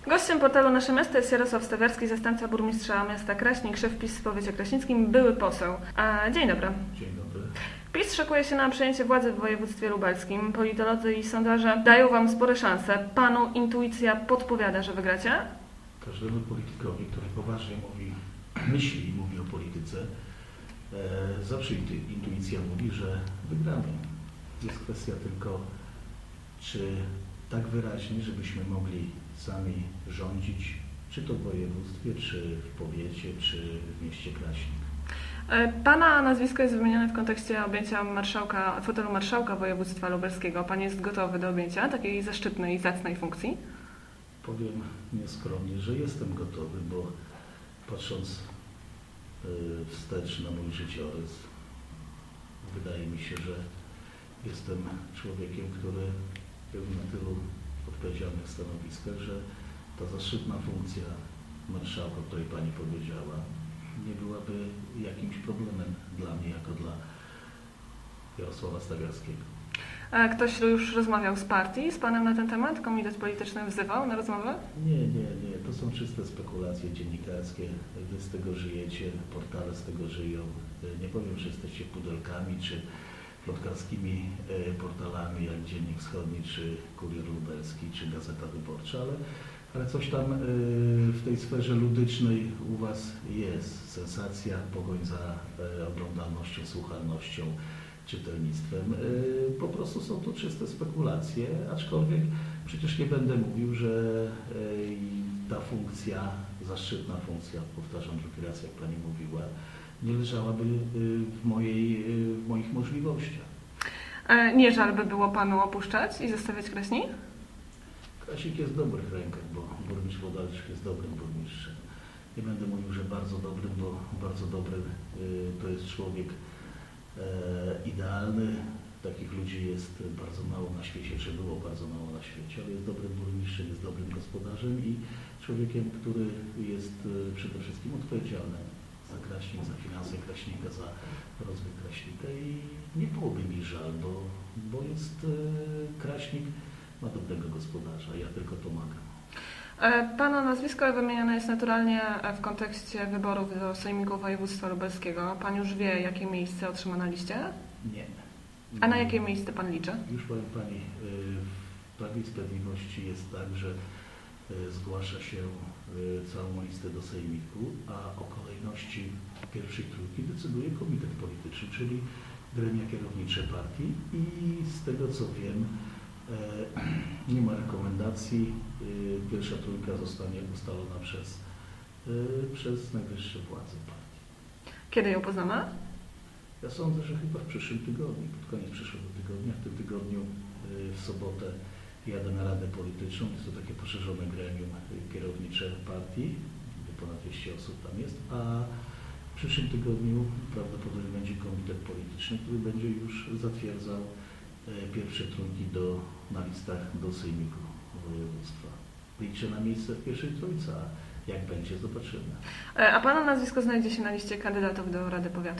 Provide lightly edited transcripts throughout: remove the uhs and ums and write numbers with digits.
Gościem portalu Nasze Miasto jest Jarosław Stawiarski, zastępca burmistrza miasta Kraśnik, szef PiS w powiecie kraśnickim, były poseł. Dzień dobry. Dzień dobry. PiS szykuje się na przejęcie władzy w województwie lubelskim. Politolodzy i sondaże dają wam spore szanse. Panu intuicja podpowiada, że wygracie? Każdemu politykowi, który poważnie myśli i mówi o polityce, zawsze intuicja mówi, że wygramy. Jest kwestia tylko, czy tak wyraźnie, żebyśmy mogli sami rządzić, czy to w województwie, czy w powiecie, czy w mieście Kraśnik. Pana nazwisko jest wymienione w kontekście objęcia fotelu marszałka województwa lubelskiego. Pan jest gotowy do objęcia takiej zaszczytnej i zacnej funkcji? Powiem nieskromnie, że jestem gotowy, bo patrząc wstecz na mój życiorys, wydaje mi się, że jestem człowiekiem, który był na tylu odpowiedzialnych stanowiskach, że ta zaszczytna funkcja marszałka, o której Pani powiedziała, nie byłaby jakimś problemem dla mnie, jako dla Jarosława Stawiarskiego. A ktoś już rozmawiał z partii, z Panem na ten temat? Komitet polityczny wzywał na rozmowę? Nie. To są czyste spekulacje dziennikarskie. Wy z tego żyjecie, portale z tego żyją. Nie powiem, że jesteście pudelkami, czy plotkarskimi portalami, jak Dziennik Wschodni, czy Kurier Lubelski, czy Gazeta Wyborcza, ale coś tam w tej sferze ludycznej u Was jest. Sensacja, pogoń za oglądalnością, słuchalnością, czytelnictwem. Po prostu są to czyste spekulacje, aczkolwiek przecież nie będę mówił, że ta funkcja, zaszczytna funkcja, powtarzam drugi raz, jak Pani mówiła, nie leżałaby w moich możliwościach. Nie żal by było Panu opuszczać i zostawiać Kraśnik? Kraśnik jest w dobrych rękach, bo burmistrz Włodarczyk jest dobrym burmistrzem. Nie będę mówił, że bardzo dobrym, bo bardzo dobry to jest człowiek idealny. Takich ludzi jest bardzo mało na świecie, czy było bardzo mało na świecie, ale jest dobrym burmistrzem, jest dobrym gospodarzem i człowiekiem, który jest przede wszystkim odpowiedzialny za Kraśnik, za finanse Kraśnika, za rozwój Kraśnika i nie byłoby mi żal, bo jest Kraśnik ma dobrego gospodarza, ja tylko pomagam. Pana nazwisko wymieniane jest naturalnie w kontekście wyborów do Sejmiku Województwa Lubelskiego. Pan już wie, jakie miejsce otrzyma na liście? Nie. A na jakie miejsce Pan liczy? Już powiem Pani, w Prawie i Sprawiedliwości jest tak, że zgłasza się całą listę do Sejmiku, a o kolejności pierwszej trójki decyduje komitet polityczny, czyli gremia kierownicze partii i z tego co wiem, nie ma rekomendacji. Pierwsza trójka zostanie ustalona przez najwyższe władze partii. Kiedy ją poznamy? Ja sądzę, że chyba w przyszłym tygodniu, pod koniec przyszłego tygodnia. W tym tygodniu w sobotę jadę na Radę Polityczną. Jest to takie poszerzone gremium kierownicze partii, ponad 200 osób tam jest, a w przyszłym tygodniu prawdopodobnie będzie komitet polityczny, który będzie już zatwierdzał pierwsze trójki na listach do Sejmiku Województwa. Liczę na miejsce w pierwszej trójce, a jak będzie, zobaczymy. A Pana nazwisko znajdzie się na liście kandydatów do Rady Powiatu?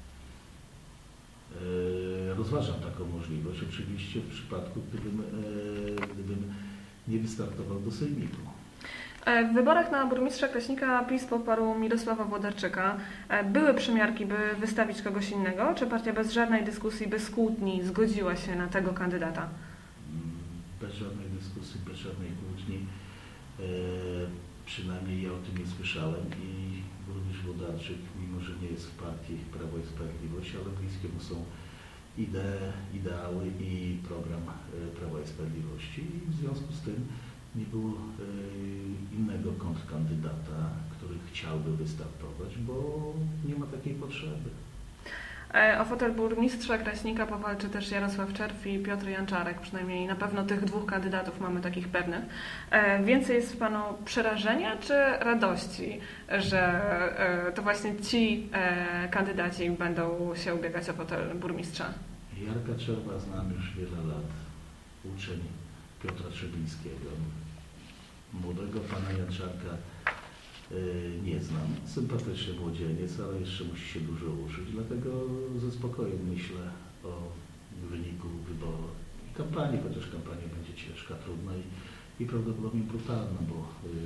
Rozważam taką możliwość, oczywiście w przypadku, gdybym nie wystartował do Sejmiku. W wyborach na burmistrza Kraśnika PiS poparł Mirosława Włodarczyka. Były przymiarki, by wystawić kogoś innego? Czy partia bez żadnej dyskusji, bez kłótni zgodziła się na tego kandydata? Bez żadnej dyskusji, bez żadnej kłótni. Przynajmniej ja o tym nie słyszałem i burmistrz Włodarczyk, mimo że nie jest w partii Prawo i Sprawiedliwość, ale bliskie mu są ideały i program Prawa i Sprawiedliwości. I w związku z tym nie było innego kontrkandydata, który chciałby wystartować, bo nie ma takiej potrzeby. O fotel burmistrza Kraśnika powalczy też Jarosław Czerw i Piotr Janczarek. Przynajmniej na pewno tych dwóch kandydatów mamy takich pewnych. Więcej jest w Panu przerażenia czy radości, że to właśnie ci kandydaci będą się ubiegać o fotel burmistrza? Jarka Czerwa znam już wiele lat. Uczeń Piotra Trzebińskiego. Młodego pana Janczarka nie znam. Sympatyczny młodzieniec, ale jeszcze musi się dużo uczyć, dlatego ze spokojem myślę o wyniku wyborów i kampanii, chociaż kampania będzie ciężka, trudna i prawdopodobnie brutalna, bo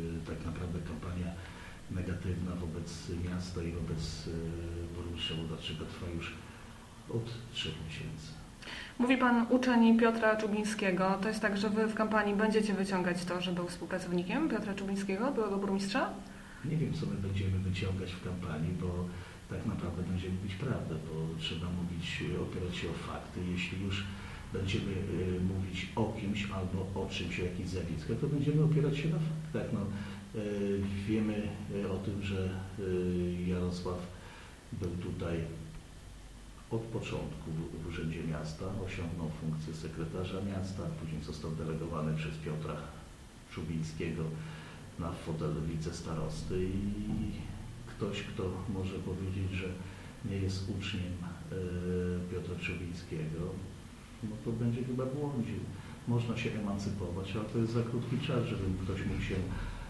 kampania negatywna wobec miasta i wobec burmistrza Włodarczyka trwa już od 3 miesięcy. Mówi Pan uczeń Piotra Czubińskiego. To jest tak, że Wy w kampanii będziecie wyciągać to, że był współpracownikiem Piotra Czubińskiego, byłego burmistrza? Nie wiem, co my będziemy wyciągać w kampanii, bo tak naprawdę będzie mówić prawdę, bo trzeba mówić, opierać się o fakty. Jeśli już będziemy mówić o kimś albo o czymś, o jakichś zjawiskach, to będziemy opierać się na faktach. No, wiemy o tym, że Jarosław był tutaj od początku w Urzędzie Miasta, osiągnął funkcję sekretarza miasta, później został delegowany przez Piotra Czubińskiego na fotel wicestarosty i ktoś, kto może powiedzieć, że nie jest uczniem Piotra Czubińskiego, no to będzie chyba błądził. Można się emancypować, ale to jest za krótki czas, żeby ktoś mógł się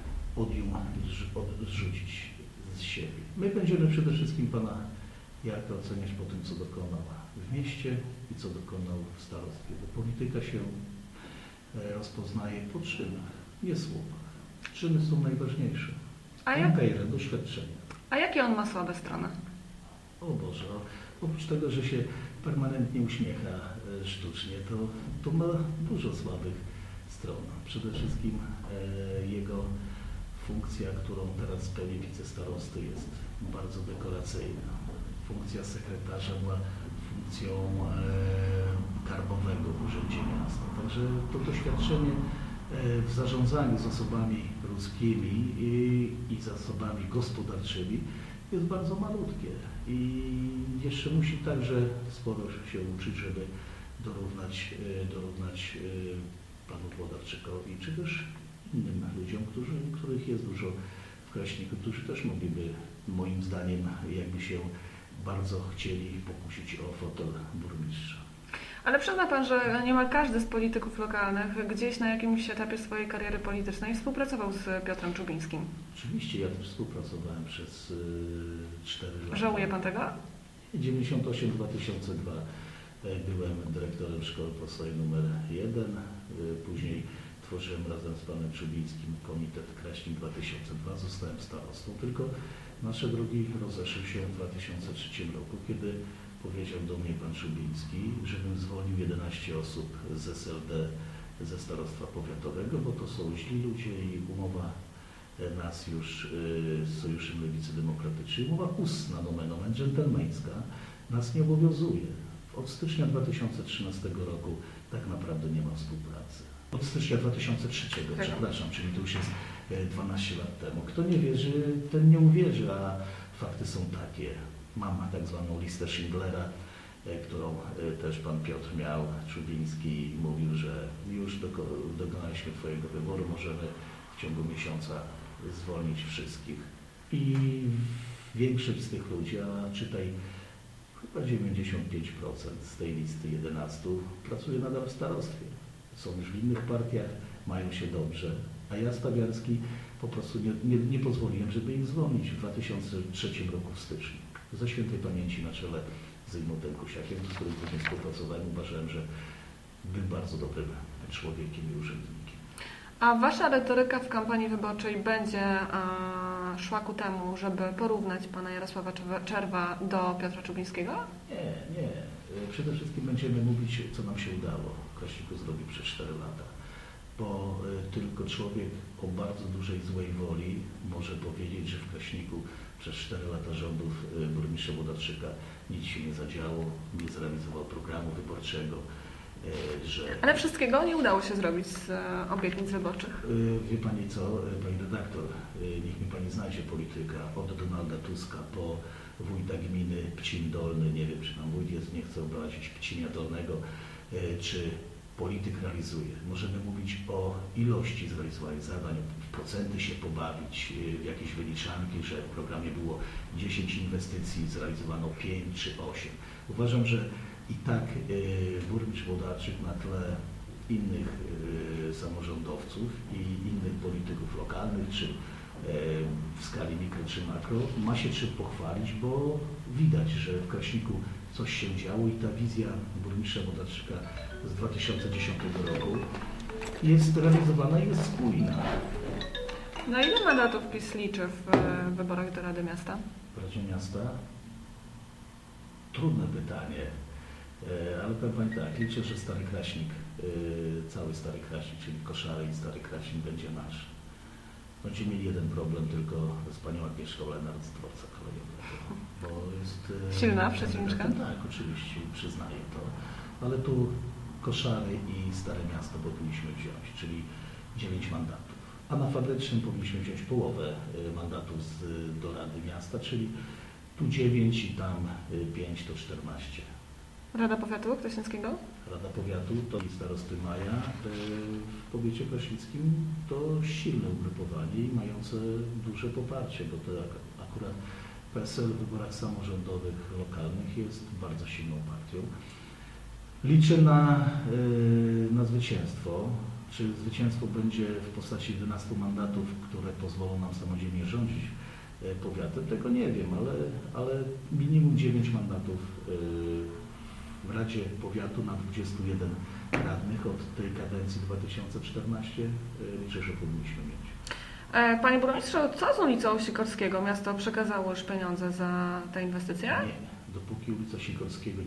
odrzucić z siebie. My będziemy przede wszystkim pana Jarka oceniać po tym, co dokonał w mieście i co dokonał w starostwie. Bo polityka się rozpoznaje po czynach, nie słowach. Czyny są najważniejsze. Karierę, doświadczenia. A jakie on ma słabe strony? O Boże, oprócz tego, że się permanentnie uśmiecha sztucznie, to ma dużo słabych stron. Przede wszystkim jego funkcja, którą teraz pełni wicestarosty, jest bardzo dekoracyjna. Funkcja sekretarza była funkcją karbowego w Urzędzie Miasta. Także to doświadczenie w zarządzaniu zasobami ludzkimi i zasobami gospodarczymi jest bardzo malutkie i jeszcze musi także sporo się uczyć, żeby dorównać panu Włodarczykowi, czy też innym ludziom, których jest dużo w Kraśniku, którzy też mogliby, moim zdaniem, jakby się bardzo chcieli pokusić o fotel burmistrza. Ale przyzna Pan, że niemal każdy z polityków lokalnych gdzieś na jakimś etapie swojej kariery politycznej współpracował z Piotrem Czubińskim. Oczywiście, ja też współpracowałem przez 4 lata. Żałuje Pan tego? 98-2002 byłem dyrektorem szkoły podstawowej numer 1, później tworzyłem razem z panem Czubińskim Komitet Kraśnik 2002, zostałem starostą, tylko nasze drogi rozeszły się w 2003 roku, kiedy powiedział do mnie pan Czubiński, żebym zwolnił 11 osób z SLD ze starostwa powiatowego, bo to są źli ludzie i umowa nas już z Sojuszem Lewicy Demokratycznej, umowa ustna, nomen omen, dżentelmeńska, nas nie obowiązuje. Od stycznia 2013 roku tak naprawdę nie ma współpracy. Od stycznia 2003, przepraszam, czyli to już jest 12 lat temu. Kto nie wierzy, ten nie uwierzy, a fakty są takie. Mam tak zwaną listę Schindlera, którą też pan Piotr miał, Czubiński, i mówił, że już dokonaliśmy twojego wyboru, możemy w ciągu miesiąca zwolnić wszystkich. I większość z tych ludzi, a czytaj chyba 95% z tej listy 11 pracuje nadal w starostwie. Są już w innych partiach, mają się dobrze, a ja, Stawiarski, po prostu nie pozwoliłem, żeby ich zwolnić w 2003 roku w styczniu. Ze świętej pamięci na czele z Zygmuntem Kusiakiem, z którym później współpracowałem, uważałem, że był bardzo dobrym człowiekiem i urzędnikiem. A Wasza retoryka w kampanii wyborczej będzie szła ku temu, żeby porównać pana Jarosława Czerwa do Piotra Czubińskiego? Nie. Przede wszystkim będziemy mówić, co nam się udało w Kraśniku zrobić przez 4 lata. Bo tylko człowiek o bardzo dużej złej woli może powiedzieć, że w Kraśniku przez 4 lata rządów burmistrza Włodarczyka nic się nie zadziało, nie zrealizował programu wyborczego, że... Ale wszystkiego nie udało się zrobić z obietnic wyborczych. Wie Pani co, Pani redaktor, niech mi Pani znajdzie polityka od Donalda Tuska po wójta gminy Pcin Dolny, nie wiem, czy tam wójt jest, nie chcę obrazić Pcinia Dolnego, czy polityk realizuje. Możemy mówić o ilości zrealizowanych zadań, w procenty się pobawić, w jakieś wyliczanki, że w programie było 10 inwestycji, zrealizowano 5 czy 8. Uważam, że i tak burmistrz Włodarczyk na tle innych samorządowców i innych polityków lokalnych, czy w skali mikro czy makro, ma się czym pochwalić, bo widać, że w Kraśniku coś się działo i ta wizja burmistrza Włodarczyka z 2010 roku jest realizowana i jest spójna. Na ile mandatów PiS liczy w wyborach do Rady Miasta? W Radzie Miasta? Trudne pytanie, ale powiem Pani tak, liczę, że Stary Kraśnik, cały Stary Kraśnik, czyli Koszary i Stary Kraśnik będzie nasz. Będziemy mieli jeden problem tylko z panią Agnieszką Lenart z dworca kolejowego, bo jest... Silna przeciwniczka? Tak, oczywiście, przyznaję to, ale tu Koszary i Stare Miasto powinniśmy wziąć, czyli 9 mandatów. A na Fabrycznym powinniśmy wziąć połowę mandatów do Rady Miasta, czyli tu 9 i tam 5 to 14. Rada Powiatu Krośnickiego? Rada Powiatu to i starosty Maja w powiecie krośnickim to silne ugrupowanie i mające duże poparcie, bo to akurat PSL w wyborach samorządowych lokalnych jest bardzo silną partią. Liczę na zwycięstwo. Czy zwycięstwo będzie w postaci 11 mandatów, które pozwolą nam samodzielnie rządzić powiatem, tego nie wiem, ale minimum 9 mandatów w Radzie Powiatu na 21 radnych od tej kadencji 2014 liczę, że powinniśmy mieć. Panie burmistrzu, co z ulicą Sikorskiego? Miasto przekazało już pieniądze za tę inwestycję? Nie, dopóki ulica Sikorskiego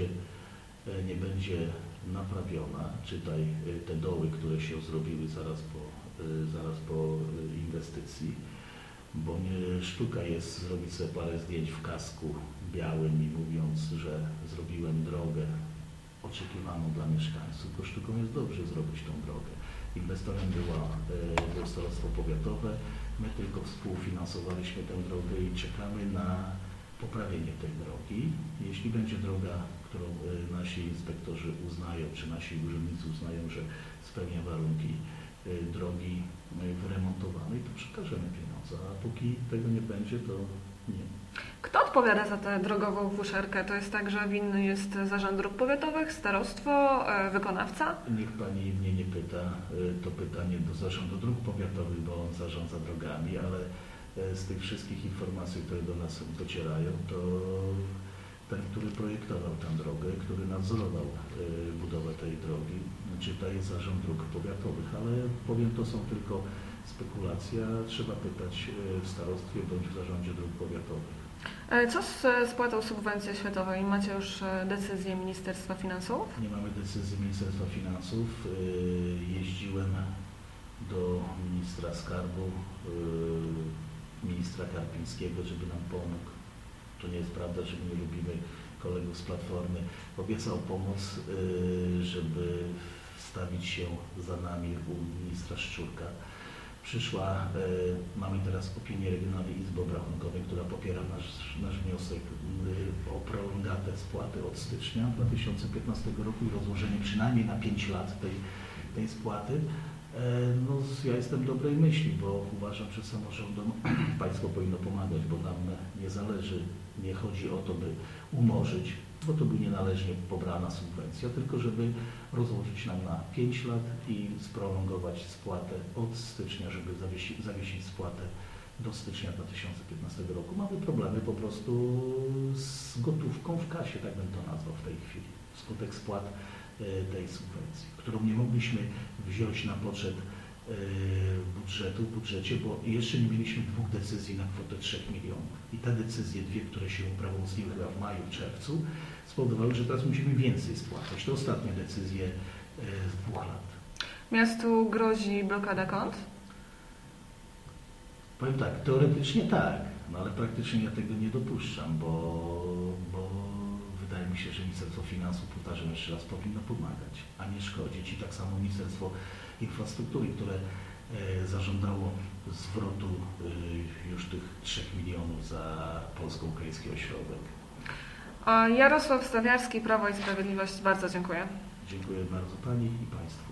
nie będzie naprawiona, czytaj te doły, które się zrobiły zaraz po inwestycji, bo nie sztuka jest zrobić sobie parę zdjęć w kasku białym i mówiąc, że zrobiłem drogę oczekiwaną dla mieszkańców, bo sztuką jest dobrze zrobić tą drogę. Inwestorem było starostwo powiatowe, my tylko współfinansowaliśmy tę drogę i czekamy na poprawienie tej drogi. Jeśli będzie droga, którą nasi inspektorzy uznają, czy nasi urzędnicy uznają, że spełnia warunki drogi wyremontowanej, to przekażemy pieniądze, a póki tego nie będzie, to nie. Kto odpowiada za tę drogową fuszerkę? To jest tak, że winny jest Zarząd Dróg Powiatowych, starostwo, wykonawca? Niech Pani mnie nie pyta, to pytanie do Zarządu Dróg Powiatowych, bo on zarządza drogami, ale z tych wszystkich informacji, które do nas docierają, to ten, który projektował tę drogę, który nadzorował budowę tej drogi, czytaj Zarząd Dróg Powiatowych, ale powiem, to są tylko spekulacje, trzeba pytać w starostwie bądź w Zarządzie Dróg Powiatowych. Co z spłatą subwencji oświatowej? Macie już decyzję Ministerstwa Finansów? Nie mamy decyzji Ministerstwa Finansów. Jeździłem do ministra skarbu, ministra Karpińskiego, żeby nam pomógł. To nie jest prawda, że nie lubimy kolegów z Platformy. Obiecał pomoc, żeby wstawić się za nami u ministra Szczurka. Mamy teraz opinię Regionalnej Izby Obrachunkowej, która popiera nasz wniosek o prolongatę spłaty od stycznia 2015 roku i rozłożenie przynajmniej na 5 lat tej spłaty. No, ja jestem dobrej myśli, bo uważam, że samorządom państwo powinno pomagać, bo nam nie zależy, nie chodzi o to, by umorzyć, bo to by nienależnie pobrana subwencja, tylko żeby rozłożyć nam na 5 lat i sprolongować spłatę od stycznia, żeby zawiesić spłatę do stycznia 2015 roku. Mamy problemy po prostu z gotówką w kasie, tak bym to nazwał w tej chwili, wskutek spłat tej subwencji, którą nie mogliśmy wziąć na poczet budżetu w budżecie, bo jeszcze nie mieliśmy 2 decyzji na kwotę 3 milionów. I te decyzje, 2, które się uprawomocniły chyba w maju, czerwcu, spowodowały, że teraz musimy więcej spłacać. To ostatnie decyzje z 2 lat. Miastu grozi blokada kont? Powiem tak, teoretycznie tak, no ale praktycznie ja tego nie dopuszczam, bo wydaje mi się, że Ministerstwo Finansów, powtarzam jeszcze raz, powinno pomagać, a nie szkodzić. I tak samo Ministerstwo Infrastruktury, które zażądało zwrotu już tych 3 milionów za Polsko-Ukraiński Ośrodek. Jarosław Stawiarski, Prawo i Sprawiedliwość, bardzo dziękuję. Dziękuję bardzo Pani i Państwu.